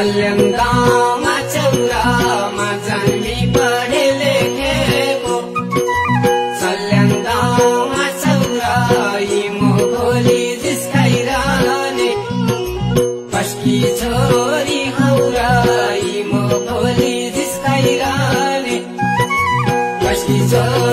सल्यानगाउँमा चौरामा जन्मी पढे लेखेको सल्यानगाउँमा चौरा हिमो खोली जिस्काइरहने पस्की छोरी हौरा हिमो खोली जिस्काइरहने पस्की छोरी